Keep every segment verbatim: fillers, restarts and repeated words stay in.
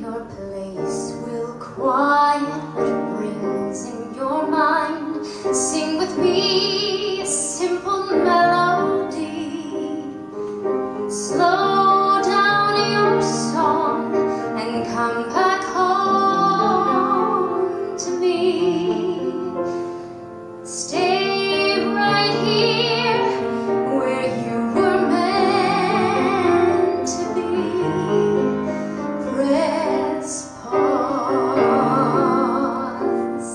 your place will quiet what brings in your mind. Sing with me a simple melody. Slow down your song and come back home to me. Stay right here where you were meant to be. Press pause.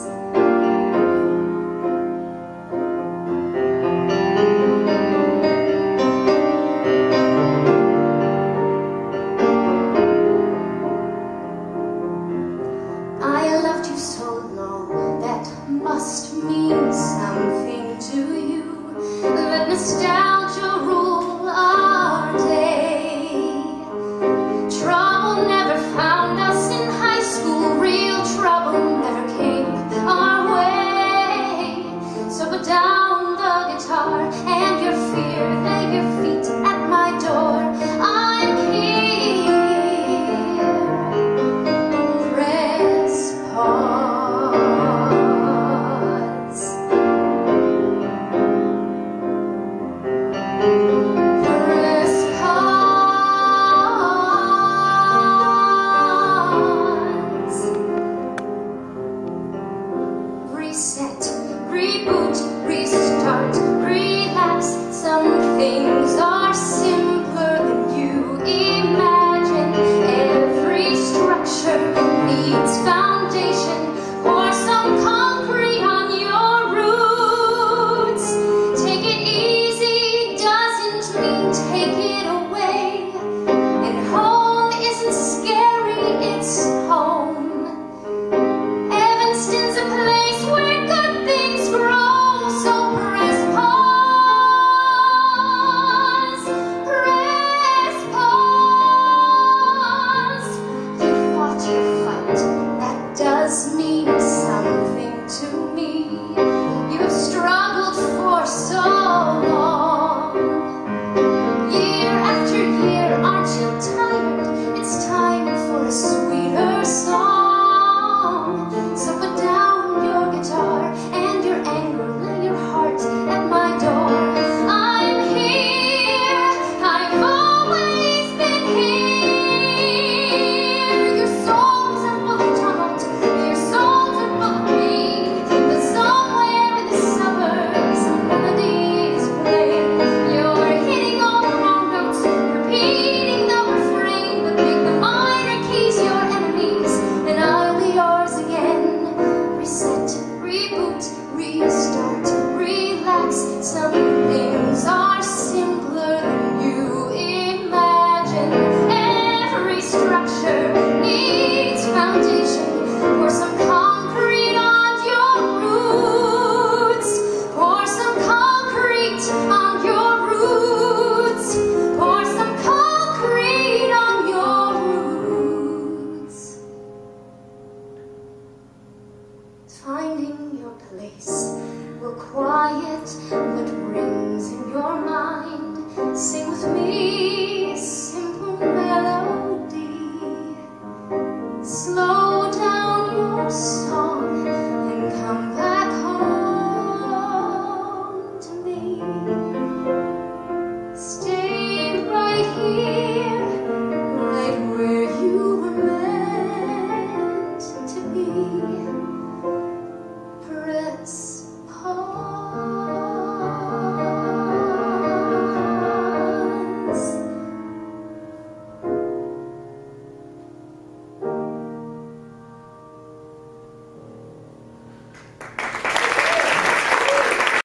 I loved you so long, that must mean something to you. Let nostalgia rule our day. Trouble never found us in high school. Real trouble never came our way. So put down the guitar and your fear. Lay your feet at my door. I'm here. Press pause. Press pause. Reset, reboot, restart, relapse. Some things are simpler than you imagine. Every structure needs foundation. Pour some concrete on your roots. Take it easy doesn't mean take it away. And home isn't scary, it's home. Evanston's a place where good things grow. So press pause. Press pause. You fought your fight. That does mean something to me. You have struggled for so long. Year after year, aren't you tired? It's time for a sweeter song. So put down your guitar and your anger. Lay your heart at my door. I'm here. I've always been here. Your songs are full of tumult. Your songs are full of pain. But somewhere in the suburbs, a melody is playing. You're hitting all the wrong notes, repeating the refrain. But make the minor keys your enemies, and I'll be yours again. Reset, reboot, restart, relax. Some things are simpler than you imagine. Every structure needs foundation. Pour some concrete on your roots. Pour some concrete on your roots. Pour some concrete on your roots. Finding your place will quiet what brings in your mind. Sing with me a simple melody. Slow down your song and come back home to me. Stay right here, right where you were meant to be. Press